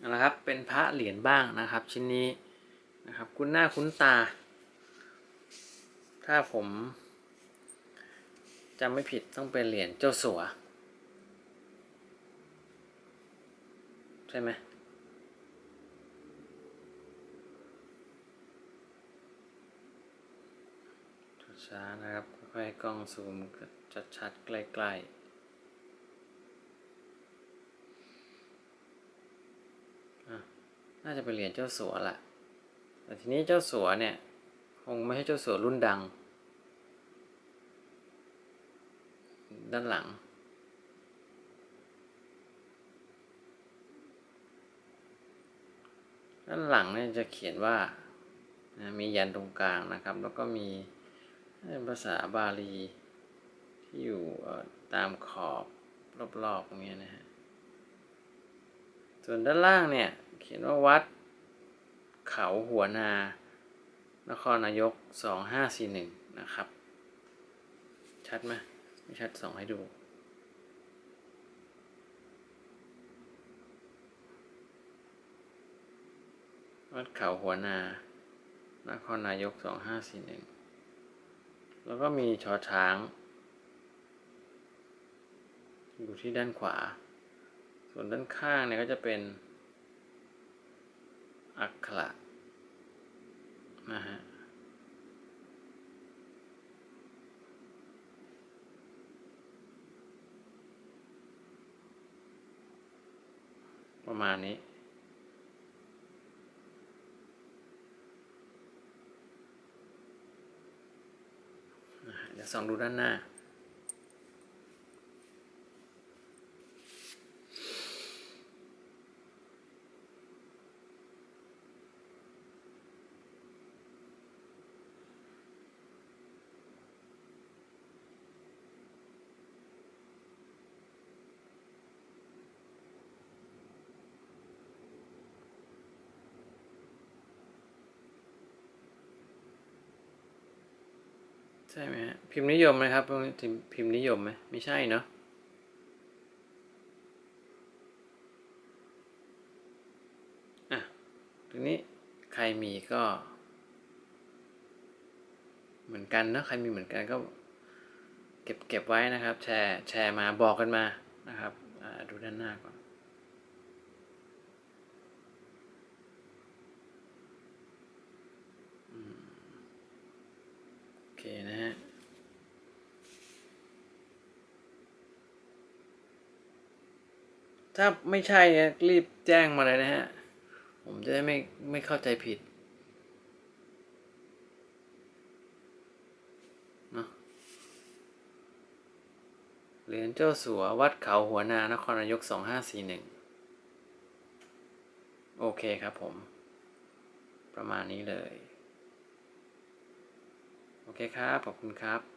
นะครับเป็นพระเหรียญบ้างนะครับชิ้นนี้นะครับคุ้นหน้าคุ้นตาถ้าผมจำไม่ผิดต้องเป็นเหรียญเจ้าสัวใช่ไหมช้านะครับค่อยๆกล้องซูมชัดๆใกล้ๆน่าจะเป็นเหรียญเจ้าสัวแหละแต่ทีนี้เจ้าสัวเนี่ยคงไม่ใช่เจ้าสัวรุ่นดังด้านหลังเนี่ยจะเขียนว่ามียันตรงกลางนะครับแล้วก็มีภาษาบาลีที่อยู่ตามขอบรอบๆตรงนี้นะฮะส่วนด้านล่างเนี่ยเขียนว่าวัดเขาหัวนานครนายก2541นะครับชัดไหมไม่ชัดส่องให้ดูวัดเขาหัวนานครนายก2541แล้วก็มีชอช้างอยู่ที่ด้านขวาส่วนด้านข้างเนี่ยก็จะเป็นอักขระนะฮะประมาณนี้เดี๋ยวส่องดูด้านหน้าใช่ไหมฮะพิมพ์นิยมไหมครับพิมพ์นิยมไหมไม่ใช่เนาะทีนี้ใครมีก็เหมือนกันนะใครมีเหมือนกันก็เก็บไว้นะครับแชร์มาบอกกันมานะครับดูด้านหน้าก่อนโอเคนะฮะถ้าไม่ใช่รีบแจ้งมาเลยนะฮะผมจะได้ไม่เข้าใจผิดเนาะเหรียญเจ้าสัววัดเขาหัวนานครนายก2541โอเคครับผมประมาณนี้เลยโอเคครับขอบคุณครับ